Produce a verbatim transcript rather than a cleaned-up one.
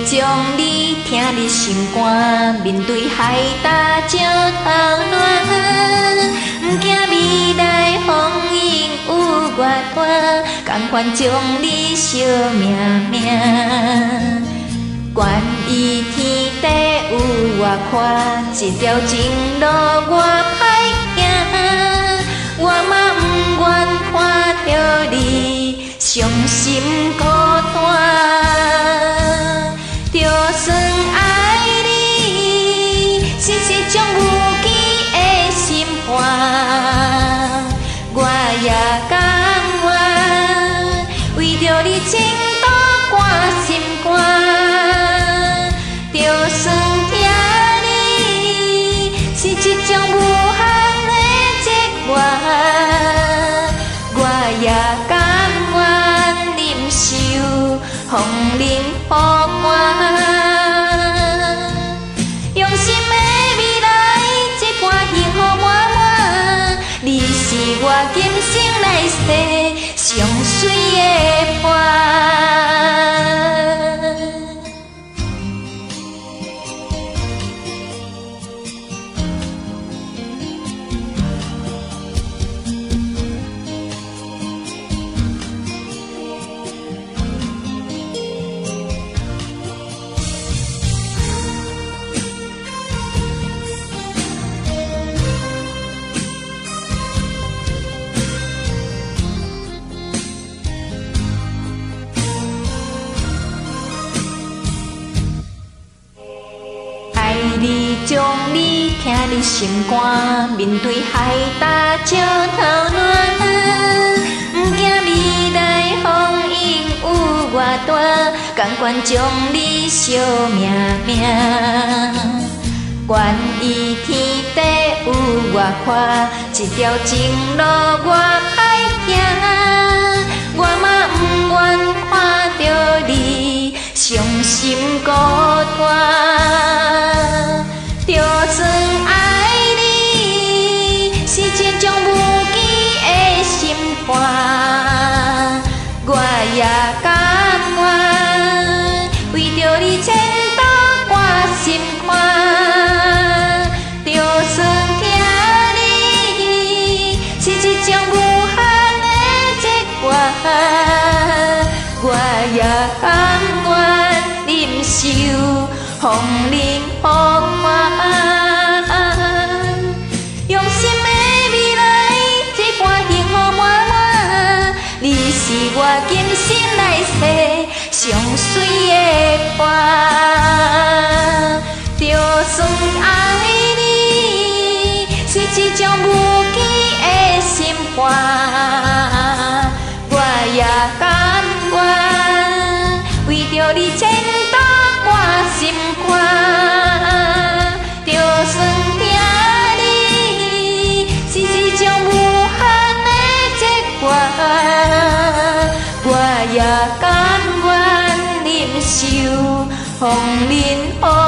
将你听你心肝，面对海大石头乱，不惊未来风雨有我伴，同款将你惜命命。愿意天地有我看，这条情路我歹行，我嘛不愿看着你伤心孤单。就算爱你，是一种有机的心肝，我也甘愿为着你倾倒我心肝。就算听你是一种无限的责怨，我也甘愿忍受风冷雨寒。用心的未来，一盘幸福满满，你是我今生来世上水的伴。你将你听你心肝，面对海大石头乱，不惊未来风雨有我伴，甘愿将你惜命命。愿意天地有我看，这条情路我歹行，我嘛不愿看着你伤心孤单。就算爱你是一种无机的心肝，我也甘愿为着你倾倒我心肝。就算听你是一种无限的责怨，我也甘愿忍受风冷雨寒。用心的未来，一盘幸福满满，你是我今生来世上水的伴。就算爱你是一种无机的心肝，我也甘愿为着你倾倒我心肝。就算听你是一种无限的责怨，我也甘愿忍受风冷雨